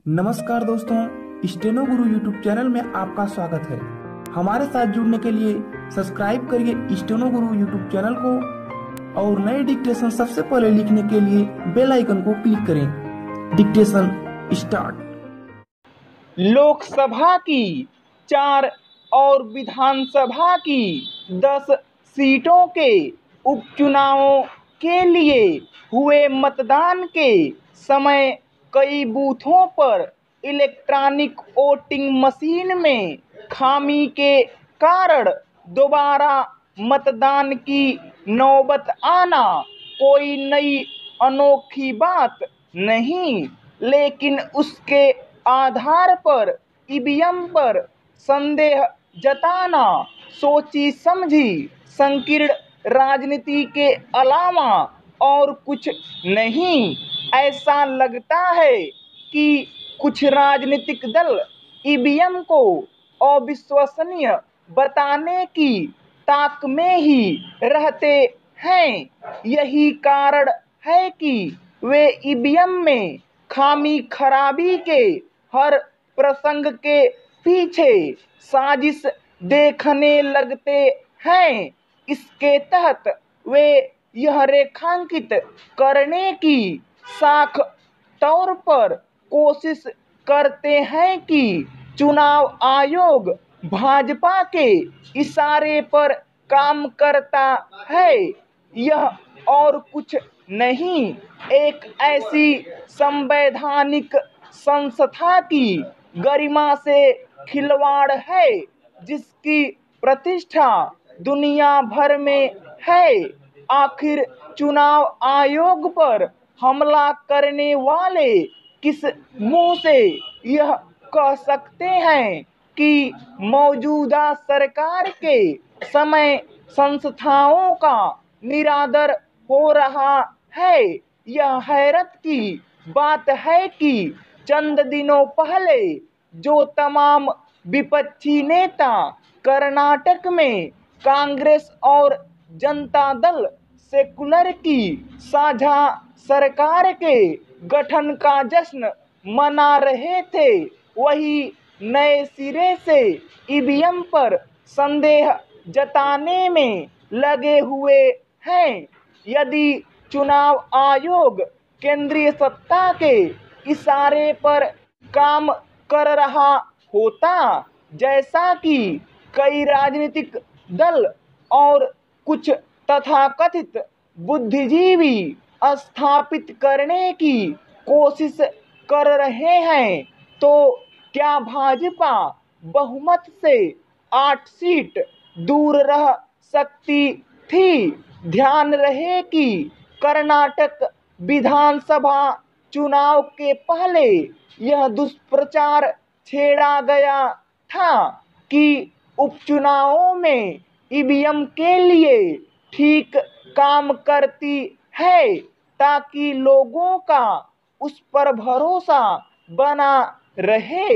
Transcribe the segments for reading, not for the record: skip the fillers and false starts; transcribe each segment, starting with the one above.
नमस्कार दोस्तों, स्टेनो गुरु YouTube channel में आपका स्वागत है। हमारे साथ जुड़ने के लिए सब्सक्राइब करिए स्टेनो गुरु यूट्यूब चैनल को और नए डिक्टेशन सबसे पहले लिखने के लिए बेल आइकन को क्लिक करें। Dictation start. लोकसभा की 4 और विधानसभा की 10 सीटों के उपचुनावों के लिए हुए मतदान के समय कई बूथों पर इलेक्ट्रॉनिक वोटिंग मशीन में खामी के कारण दोबारा मतदान की नौबत आना कोई नई अनोखी बात नहीं, लेकिन उसके आधार पर ईवीएम पर संदेह जताना सोची समझी संकीर्ण राजनीति के अलावा और कुछ नहीं। ऐसा लगता है कि कुछ राजनीतिक दल ईवीएम को अविश्वसनीय बताने की ताक में ही रहते हैं। यही कारण है कि वे ईवीएम में खामी खराबी के हर प्रसंग के पीछे साजिश देखने लगते हैं। इसके तहत वे यह रेखांकित करने की साख तौर पर कोशिश करते हैं कि चुनाव आयोग भाजपा के इशारे पर काम करता है। यह और कुछ नहीं, एक ऐसी संवैधानिक संस्था की गरिमा से खिलवाड़ है जिसकी प्रतिष्ठा दुनिया भर में है। आखिर चुनाव आयोग पर हमला करने वाले किस मुंह से यह कह सकते हैं कि मौजूदा सरकार के समय संस्थाओं का निरादर हो रहा है? यह हैरत की बात है कि चंद दिनों पहले जो तमाम विपक्षी नेता कर्नाटक में कांग्रेस और जनता दल सेकुलर की साझा सरकार के गठन का जश्न मना रहे थे, वही नए सिरे से ईवीएम पर संदेह जताने में लगे हुए हैं। यदि चुनाव आयोग केंद्रीय सत्ता के इशारे पर काम कर रहा होता, जैसा कि कई राजनीतिक दल और कुछ तथाकथित बुद्धिजीवी स्थापित करने की कोशिश कर रहे हैं, तो क्या भाजपा बहुमत से 8 सीट दूर रह सकती थी? ध्यान रहे कि कर्नाटक विधानसभा चुनाव के पहले यह दुष्प्रचार छेड़ा गया था कि उपचुनावों में ईवीएम के लिए ठीक काम करती है, ताकि लोगों का उस पर भरोसा बना रहे।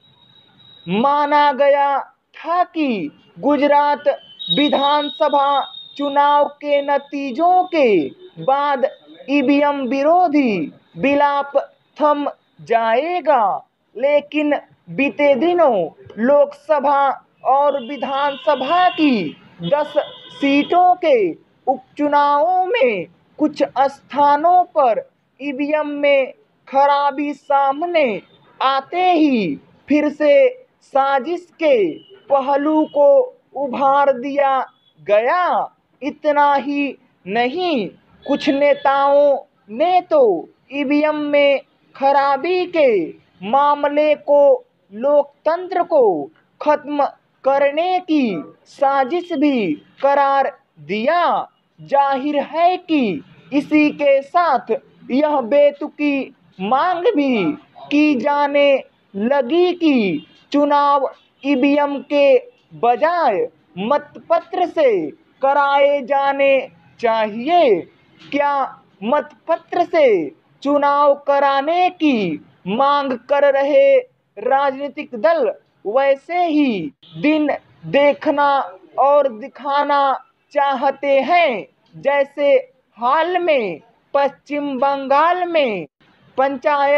माना गया था कि गुजरात विधानसभा चुनाव के नतीजों के बाद ईवीएम विरोधी विलाप थम जाएगा, लेकिन बीते दिनों लोकसभा और विधानसभा की 10 सीटों के उपचुनावों में कुछ स्थानों पर ईवीएम में खराबी सामने आते ही फिर से साजिश के पहलू को उभार दिया गया। इतना ही नहीं, कुछ नेताओं ने तो ईवीएम में खराबी के मामले को लोकतंत्र को खत्म करने की साजिश भी करार दिया। जाहिर है कि इसी के साथ यह बेतुकी मांग भी की जाने लगी कि चुनाव ईवीएम के बजाय मतपत्र से कराए जाने चाहिए। क्या मतपत्र से चुनाव कराने की मांग कर रहे राजनीतिक दल वैसे ही दिन देखना और दिखाना चाहते हैं, जैसे हाल में पश्चिम बंगाल में पंचायत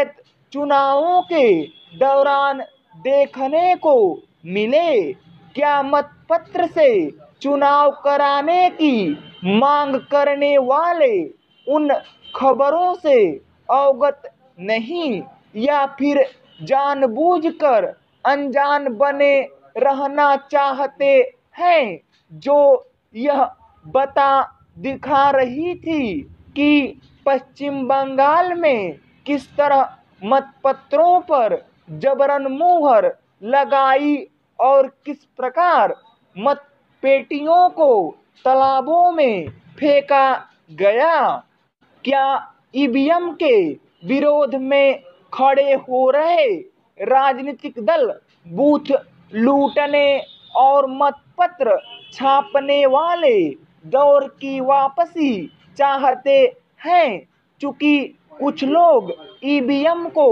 चुनावों के दौरान देखने को मिले। क्या मतपत्र से चुनाव कराने की मांग करने वाले उन खबरों से अवगत नहीं, या फिर जानबूझकर अनजान बने रहना चाहते हैं, जो यह बता दिखा रही थी कि पश्चिम बंगाल में किस तरह मतपत्रों पर जबरन मुहर लगाई और किस प्रकार मतपेटियों को तालाबों में फेंका गया। क्या ईवीएम के विरोध में खड़े हो रहे राजनीतिक दल बूथ लूटने और मतपत्र छापने वाले दौर की वापसी चाहते हैं? चूंकि कुछ लोग ईवीएम को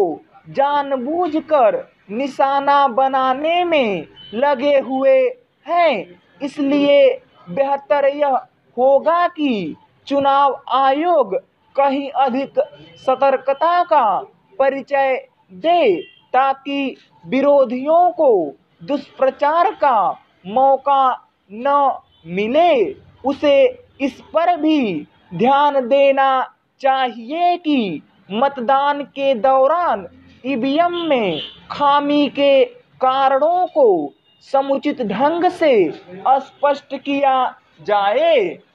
जानबूझकर निशाना बनाने में लगे हुए हैं, इसलिए बेहतर यह होगा कि चुनाव आयोग कहीं अधिक सतर्कता का परिचय दे, ताकि विरोधियों को दुष्प्रचार का मौका न मिले। उसे इस पर भी ध्यान देना चाहिए कि मतदान के दौरान ईवीएम में खामी के कारणों को समुचित ढंग से स्पष्ट किया जाए।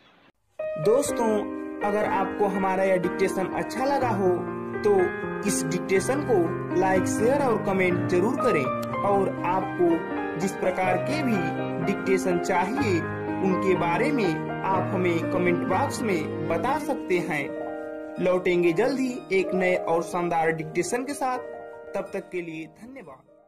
दोस्तों, अगर आपको हमारा यह डिक्टेशन अच्छा लगा हो तो इस डिक्टेशन को लाइक, शेयर और कमेंट जरूर करें। और आपको जिस प्रकार के भी डिक्टेशन चाहिए उनके बारे में आप हमें कमेंट बॉक्स में बता सकते हैं। लौटेंगे जल्द ही एक नए और शानदार डिक्टेशन के साथ। तब तक के लिए धन्यवाद।